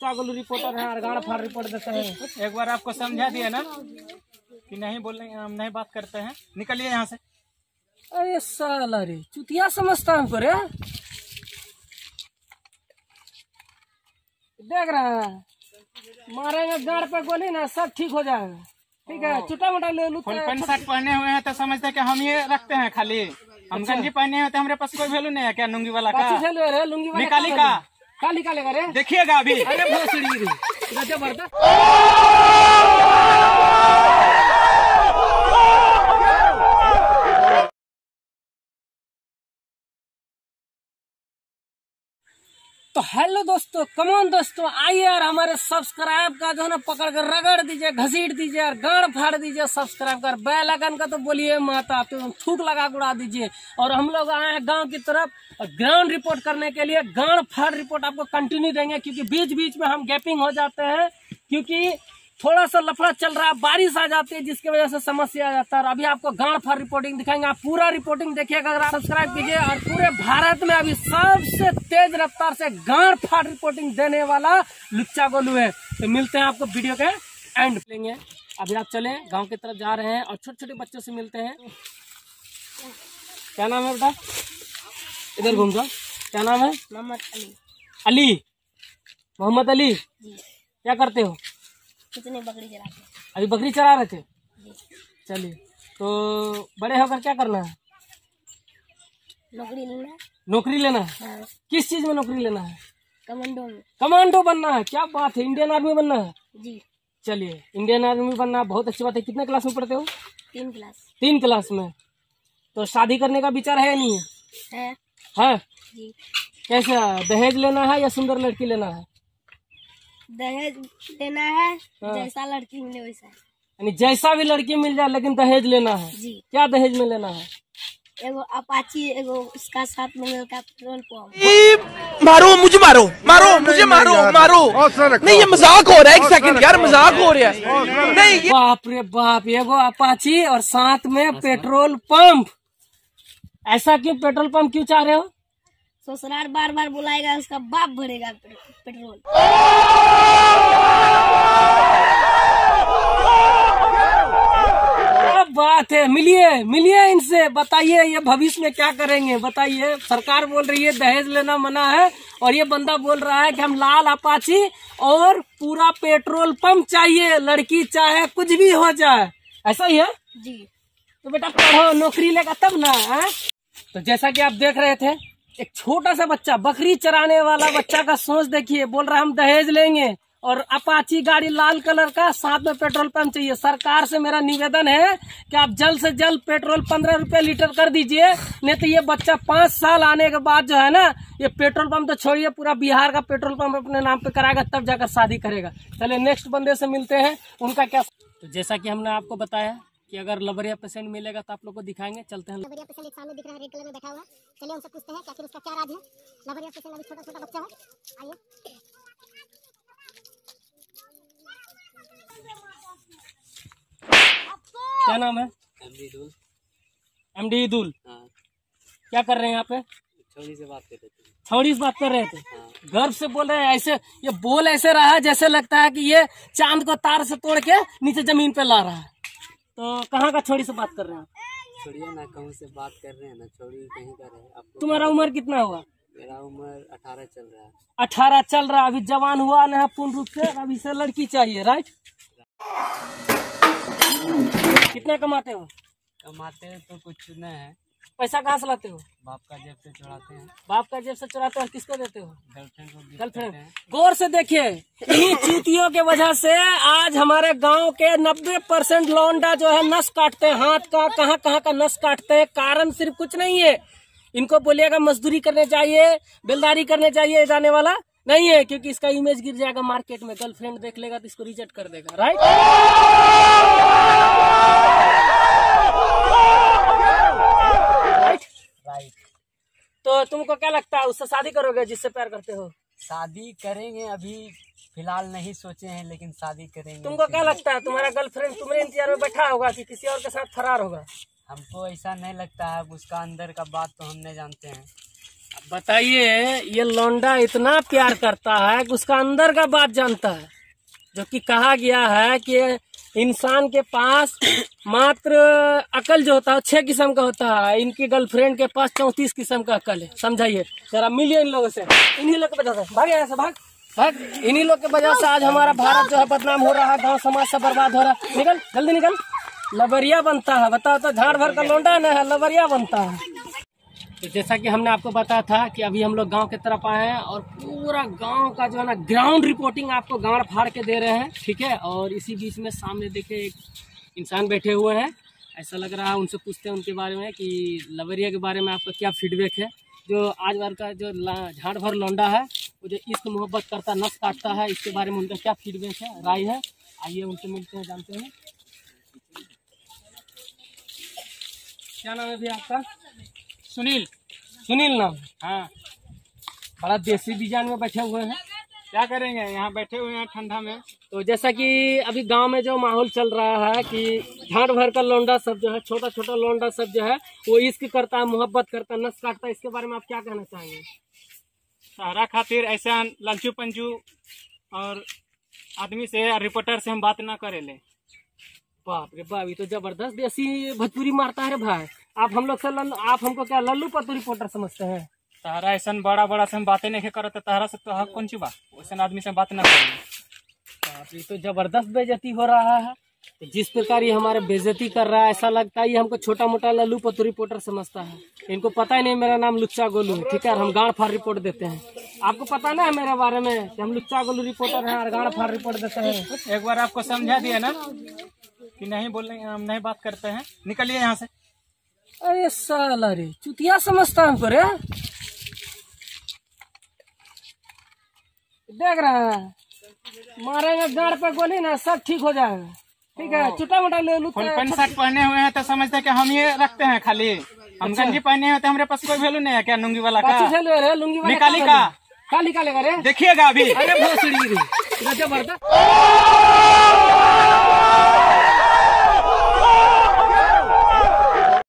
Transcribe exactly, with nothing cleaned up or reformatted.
लुच्चा Golu reporter है और गाड़ फाड़ रिपोर्ट देते हैं। एक बार आपको समझा दिया ना कि नहीं बोलने, हम नहीं बात करते हैं, निकलिए यहाँ से। अरे साला रे चुतिया समझता हमको रे। देख रहा है मारेंगे गाड़ पे गोली ना सब ठीक हो जाएगा। ठीक है, छोटा मोटा ले लू। पैंट शर्ट पहने हुए हैं तो समझते हैं कि हम ये रखते हैं खाली। हम गंजी पहने हुए तो हमारे पास कोई वैल्यू नहीं है क्या? लुंगी वाला का रे, लुंगी वाला निकाली का का निकालेगा रे? देखिएगा अभी। अरे भोसड़ी रे जबरदस्त। तो हेलो दोस्तों, कमॉन दोस्तों, आइए यार हमारे सब्सक्राइब का जो है ना पकड़ कर रगड़ दीजिए, घसीट दीजिए और गाड़ फाड़ दीजिए सब्सक्राइब कर। बेल आइकन का तो बोलिए माता, तो थूक लगा उड़ा दीजिए। और हम लोग आए हैं गांव की तरफ ग्राउंड रिपोर्ट करने के लिए। गाड़ फाड़ रिपोर्ट आपको कंटिन्यू देंगे क्योंकि बीच बीच में हम गैपिंग हो जाते हैं क्योंकि थोड़ा सा लफड़ा चल रहा है, बारिश आ जाती है जिसकी वजह से समस्या आ जाता है। और अभी आपको गाड़ फाड़ रिपोर्टिंग दिखाएंगे, आप पूरा रिपोर्टिंग देखिएगा। अगर आप सब्सक्राइब कीजिए। और पूरे भारत में अभी सबसे तेज रफ्तार से गाड़ फाड़ रिपोर्टिंग देने वाला लुच्चा गोलू है। तो मिलते हैं आपको वीडियो के एंड लेंगे। अभी आप चले गाँव की तरफ जा रहे हैं और छोटे छोटे बच्चों से मिलते हैं। क्या नाम है बेटा? इधर घूम जाओ। क्या नाम है? मोहम्मद अली। अली मोहम्मद अली, क्या करते हो? कितने बकरी चराते? अभी बकरी चरा रहे थे। चलिए, तो बड़े होकर क्या करना है? नौकरी लेना है। नौकरी लेना है? हाँ। किस चीज में नौकरी लेना है? कमांडो में। कमांडो बनना है? क्या बात है, इंडियन आर्मी बनना है? जी। चलिए, इंडियन आर्मी बनना बहुत अच्छी बात है। कितने क्लास में पढ़ते हो? तीन क्लास। तीन क्लास में। तो शादी करने का विचार है या नहीं है? है। है? जी। कैसा, दहेज लेना है या सुंदर लड़की लेना है? दहेज लेना है। हाँ। जैसा लड़की मिले वैसा। यानी जैसा भी लड़की मिल जाए लेकिन दहेज लेना है। जी। क्या दहेज में लेना है? एगो अपाची, एगो उसका साथ में मिलता पेट्रोल पंप। मारो मुझे, मारो मारो मुझे, मारो मारो। नहीं ये मजाक हो रहा है, एक सेकंड यार, मजाक हो रहा है। नहीं बाप रे बाप, एगो अपाची और साथ में पेट्रोल पंप। ऐसा क्यों? पेट्रोल पंप क्यों चाह रहे हो? ससुराल बार बार बुलाएगा, उसका बाप भरेगा पेट्रोल। क्या बात है, मिलिए मिलिए इनसे, बताइए ये भविष्य में क्या करेंगे बताइए। सरकार बोल रही है दहेज लेना मना है और ये बंदा बोल रहा है कि हम लाल अपाची और पूरा पेट्रोल पंप चाहिए, लड़की चाहे कुछ भी हो जाए। ऐसा ही है जी। तो बेटा पढ़ो, नौकरी लेगा तब ना है। तो जैसा कि आप देख रहे थे, एक छोटा सा बच्चा, बकरी चराने वाला बच्चा का सोच देखिए, बोल रहा है हम दहेज लेंगे और अपाची गाड़ी लाल कलर का, साथ में पेट्रोल पंप चाहिए। सरकार से मेरा निवेदन है कि आप जल्द से जल्द पेट्रोल पंद्रह रुपए लीटर कर दीजिए, नहीं तो ये बच्चा पाँच साल आने के बाद जो है ना, ये पेट्रोल पंप तो छोड़िए, पूरा बिहार का पेट्रोल पंप अपने नाम पे कराएगा, तब जाकर शादी करेगा। चलिए नेक्स्ट बंदे से मिलते हैं, उनका क्या। तो जैसा कि हमने आपको बताया कि अगर लबरिया पेशेंट मिलेगा तो आप लोग को दिखाएंगे। चलते हैं। लबरिया पेशेंट एक सामने दिख रहा है, रेड कलर में बैठा हुआ है। चलिए उनसे पूछते हैं कि आखिर उसका क्या राज है। लबरिया पेशेंट अभी छोटा छोटा बच्चा है। आइए। क्या नाम है? एमडी एमडी दुल। हाँ। क्या कर रहे हैं यहाँ पे? छौड़ी से बात कर रहे थे। छौड़ी से बात कर रहे थे। हाँ। गर्व से बोल रहे हैं, ऐसे ये बोल ऐसे रहा है जैसे लगता है कि ये चांद को तार से तोड़ के नीचे जमीन पे ला रहा है। तो कहाँ का छोड़ी से बात कर रहे हैं? छोड़िए ना, कहूँ से बात कर रहे हैं ना, छोड़ी कहीं का है। आपको तुम्हारा उम्र कितना हुआ? मेरा उम्र अठारह चल रहा है। अठारह चल रहा है, अभी जवान हुआ ना पूर्ण रूप से, अभी से लड़की चाहिए, राइट? कितना कमाते हो? कमाते हैं तो कुछ नहीं है। पैसा कहाँ से लाते हो? बाप का जेब से चुराते हैं। बाप का जेब से चुराते हो और किसको देते हो? गर्लफ्रेंड को। गर्लफ्रेंड। गौर से देखिए, इन्हीं चूतियों के वजह से आज हमारे गांव के नब्बे परसेंट लौंडा जो है नस काटते हैं, हाथ का कहाँ कहाँ का नस काटते हैं। कारण सिर्फ कुछ नहीं है, इनको बोलिएगा मजदूरी करने चाहिए, बेलदारी करने चाहिए, जाने वाला नहीं है, क्योंकि इसका इमेज गिर जाएगा मार्केट में। गर्लफ्रेंड देख लेगा तो इसको रिजेक्ट कर देगा, राइट? राइट। तो तुमको क्या लगता है, उससे शादी करोगे जिससे प्यार करते हो? शादी करेंगे, अभी फिलहाल नहीं सोचे हैं, लेकिन शादी करेंगे। तुमको क्या लगता है, तुम्हारा गर्लफ्रेंड तुम्हारे इंतजार में बैठा होगा कि किसी और के साथ फरार होगा? हमको ऐसा नहीं लगता है, उसका अंदर का बात तो हम नहीं जानते हैं। बताइए, ये लौंडा इतना प्यार करता है कि उसका अंदर का बात जानता है, जो कि कहा गया है कि इंसान के पास मात्र अकल जो होता है छह किस्म का होता है, इनकी गर्लफ्रेंड के पास चौंतीस किस्म का अकल है। समझाइए जरा, मिलिए इन लोगों से। इन्हीं लोग की वजह से भाग यहाँ से, भाग भाग इन्हीं लोग की वजह से आज हमारा भारत जो है बदनाम हो रहा है, गांव समाज से बर्बाद हो रहा है। निकल जल्दी निकल, लबरिया बनता है। बताओ तो, झाड़ भर का लौंडा न है, लबरिया बनता है। तो जैसा कि हमने आपको बताया था कि अभी हम लोग गांव की तरफ आए हैं और पूरा गांव का जो है ना ग्राउंड रिपोर्टिंग आपको गाड़ फाड़ के दे रहे हैं, ठीक है। और इसी बीच में सामने देखे एक इंसान बैठे हुए हैं, ऐसा लग रहा है उनसे पूछते हैं उनके बारे में कि लवरिया के बारे में आपका क्या फीडबैक है। जो आज बार का जो झाड़ भर लौंडा है, वो जो इश्क मोहब्बत करता, नस काटता है, इसके बारे में उनका क्या फीडबैक है, राय है। आइए उनसे मिलते हैं, जानते हैं। क्या नाम है भैया आपका? सुनील। सुनील नाम? हाँ। बड़ा देसी डिजाइन में बैठे हुए हैं। क्या करेंगे, यहाँ बैठे हुए हैं ठंडा में। तो जैसा कि अभी गांव में जो माहौल चल रहा है कि झाड़ भर का लौंडा सब जो है, छोटा छोटा लौंडा सब जो है वो इश्क करता है, मोहब्बत करता है, नस काटता है, इसके बारे में आप क्या कहना चाहेंगे? सहारा खातिर ऐसा लंचू पंचू और आदमी से, रिपोर्टर से हम बात ना करे ले। बाप रे बाप, ये तो जबरदस्त देसी भोजपुरी मारता है रे भाई। आप हम लोग से लल्लू, आप हमको क्या लल्लू पत्तू रिपोर्टर समझते हैं? सहारा ऐसा बड़ा बड़ा से हम बातें नहीं करते, तहरा से तो हक कौन सी बात, वैसे आदमी से बात ना करेंगे। ये तो जबरदस्त बेइज्जती हो रहा है। जिस प्रकार ये हमारे बेइज्जती कर रहा है, ऐसा लगता है ये हमको छोटा मोटा लल्लू पत्तू रिपोर्टर समझता है। इनको पता ही नहीं मेरा नाम लुच्चा गोलू है, ठीक है। और हम गाड़ फाड़ रिपोर्ट देते हैं। आपको पता ना है मेरे बारे में कि हम लुच्चा गोलू रिपोर्टर हैं और गाड़ फाड़ रिपोर्ट देते हैं। एक बार आपको समझा दिया ना कि नहीं बोलने, हम नहीं बात करते हैं, निकलिए यहाँ से। अरे साला रे, चुतिया समझता हमको रे। देख रहा है, मारेंगे गाड़ पे गोली ना, सब ठीक हो जाएगा, ठीक है। छोटा मोटा ले लू, पैंट शर्ट पहने हुए हैं तो समझते हैं कि हम ये रखते हैं खाली। हम गंजी पहने हुए तो हमारे पास कोई वैल्यू नहीं है क्या? लुंगी वाला का लुंगी वाला निकाली का का निकालेगा रे? देखिएगा अभी। अरे भोसड़ी रे, जबरदस्त।